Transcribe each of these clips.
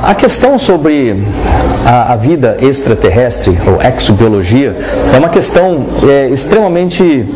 A questão sobre a vida extraterrestre, ou exobiologia, é uma questão extremamente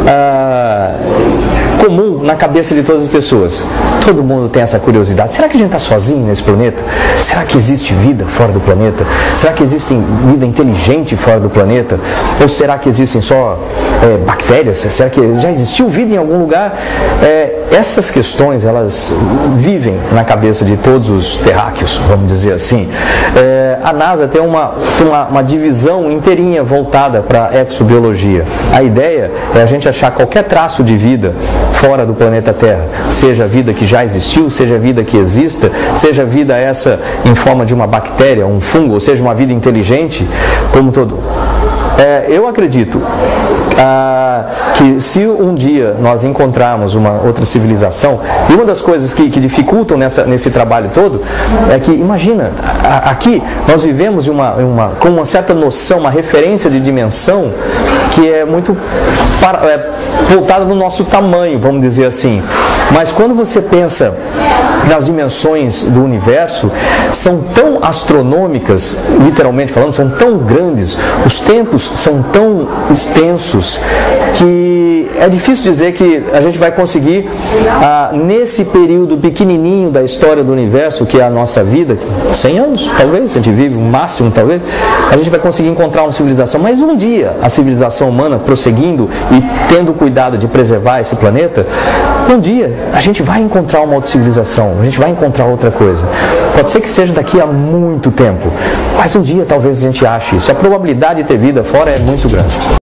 comum na cabeça de todas as pessoas. Todo mundo tem essa curiosidade. Será que a gente está sozinho nesse planeta? Será que existe vida fora do planeta? Será que existe vida inteligente fora do planeta? Ou será que existem só bactérias? Será que já existiu vida em algum lugar? Essas questões, elas vivem na cabeça de todos os terráqueos, vamos dizer assim. A NASA tem uma divisão inteirinha voltada para a exobiologia. A ideia é a gente achar qualquer traço de vida fora do planeta Terra, seja vida que já existiu, seja vida que exista, seja vida essa em forma de uma bactéria, um fungo, ou seja, uma vida inteligente, como todo. Eu acredito que se um dia nós encontrarmos uma outra civilização, e uma das coisas que dificultam nesse trabalho todo é que, imagina, aqui nós vivemos com uma certa noção, uma referência de dimensão que é muito voltada no nosso tamanho, vamos dizer assim. Mas quando você pensa nas dimensões do universo, são tão astronômicas, literalmente falando, são tão grandes, os tempos são tão extensos, que é difícil dizer que a gente vai conseguir, nesse período pequenininho da história do universo, que é a nossa vida, 100 anos, talvez, a gente vive o máximo, talvez, a gente vai conseguir encontrar uma civilização. Mas um dia, a civilização humana prosseguindo e tendo cuidado de preservar esse planeta, um dia a gente vai encontrar uma outra civilização, a gente vai encontrar outra coisa. Pode ser que seja daqui a muito tempo, mas um dia talvez a gente ache isso. A probabilidade de ter vida fora é muito grande.